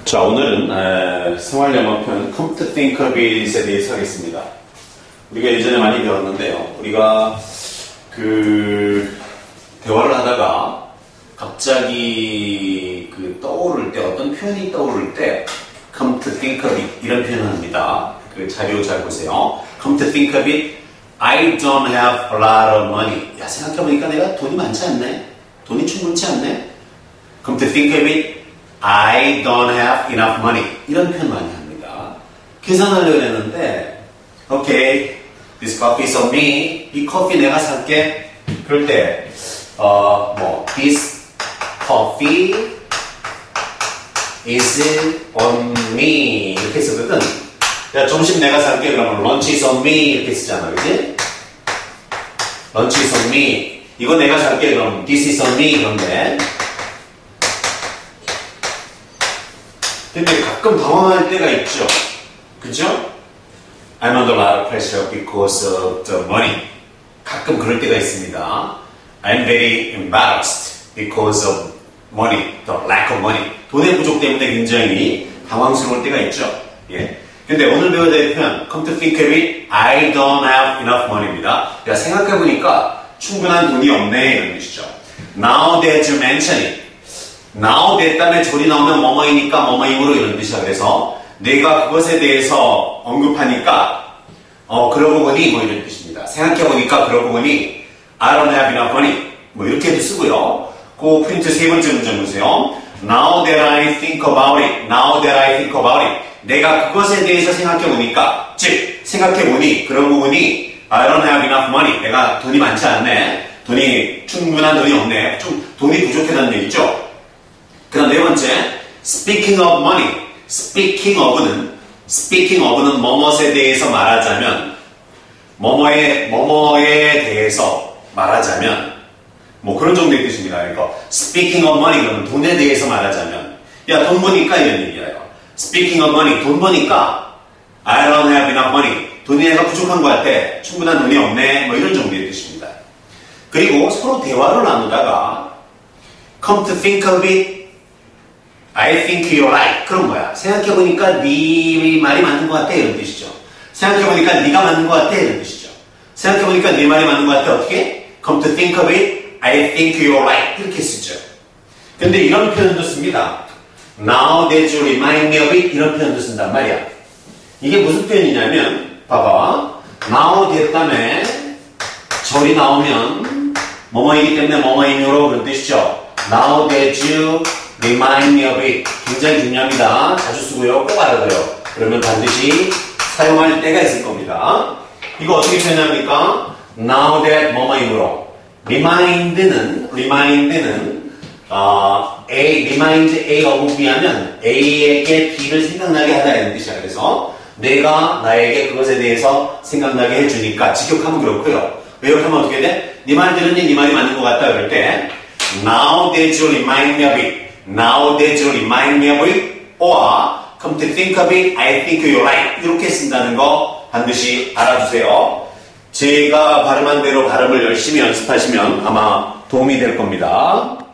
자, 오늘은 생활영어편 Come to Think of It에 대해서 하겠습니다. 우리가 예전에 많이 배웠는데요. 우리가 대화를 하다가 갑자기 떠오를 때, 어떤 표현이 떠오를 때 Come to think of it 이런 표현을 합니다. 그 자료 잘 보세요. Come to think of it, I don't have a lot of money. 야, 생각해보니까 내가 돈이 많지 않네? 돈이 충분치 않네? Come to think of it, I don't have enough money. 이런 표현 많이 합니다. 계산하려고 했는데, okay, this coffee is on me. 이 커피 내가 살게. 그럴 때, this coffee is on me. 이렇게 쓰거든. 야, 점심 내가 살게. 그러면 lunch is on me. 이렇게 쓰잖아. 그지? lunch is on me. 이거 내가 살게. 그럼 this is on me. 그런데, 근데 가끔 당황할 때가 있죠. 그죠? I'm under a lot of pressure because of the money. 가끔 그럴 때가 있습니다. I'm very embarrassed because of money, the lack of money. 돈의 부족 때문에 굉장히 당황스러울 때가 있죠. 예. 근데 오늘 배워야 될 표현, come to think of it, I don't have enough money입니다. 야, 생각해보니까 충분한 돈이 없네. 이런 뜻이죠. Now that you mention it. now that 다음에 조리 나오면 뭐뭐이니까 뭐뭐이므로 이런 뜻이야. 그래서 내가 그것에 대해서 언급하니까 그러고 보니 뭐 이런 뜻입니다. 생각해보니까 그러고 보니 I don't have enough money 뭐 이렇게도 쓰고요. 그 프린트 세 번째 문장 보세요. Now that I think about it, now that I think about it. 내가 그것에 대해서 생각해보니까, 즉 생각해보니 그러고 보니 I don't have enough money. 내가 돈이 많지 않네. 충분한 돈이 없네. 좀 돈이 부족하다는 얘기죠. 그 다음 네 번째, speaking of money. speaking of는 뭐뭇에 대해서 말하자면, 뭐뭐에 대해서 말하자면, 뭐 그런 정도의 뜻입니다. 그러니까 speaking of money 그러면 돈에 대해서 말하자면, 야, 돈 버니까 이런 얘기예요. speaking of money, 돈 버니까 I don't have enough money. 돈이 내가 부족한 것 같아. 충분한 돈이 없네. 뭐 이런 정도의 뜻입니다. 그리고 서로 대화를 나누다가 come to think of it, I think you're right. 그런 거야. 생각해보니까 네 말이 맞는 것 같아. 이런 뜻이죠. 생각해보니까 네가 맞는 것 같아. 이런 뜻이죠. 생각해보니까 네 말이 맞는 것 같아. 어떻게? Come to think of it, I think you're right. 이렇게 쓰죠. 근데 이런 표현도 씁니다. Now that you remind me of it. 이런 표현도 쓴단 말이야. 이게 무슨 표현이냐면 봐봐. Now that 다음에 절이 나오면 뭐뭐이기 때문에 뭐뭐이므로 그런 뜻이죠. Now that you remind me of it. 굉장히 중요합니다. 자주 쓰고요. 꼭 알아둬요. 그러면 반드시 사용할 때가 있을 겁니다. 이거 어떻게 표현합니까? Now that 뭐뭐이므로. remind는 remind A of B 하면 A에게 B를 생각나게 하다 이런 뜻이야. 그래서 내가 나에게 그것에 대해서 생각나게 해주니까 직역하면 그렇고요. 외역하면 어떻게 돼? 네 말 들으니 네 말이 맞는 것 같다 그럴 때 Now that you remind me of it. Now that you remind me of it. or come to think of it, I think you're right. 이렇게 쓴다는 거 반드시 알아주세요. 제가 발음한 대로 발음을 열심히 연습하시면 아마 도움이 될 겁니다.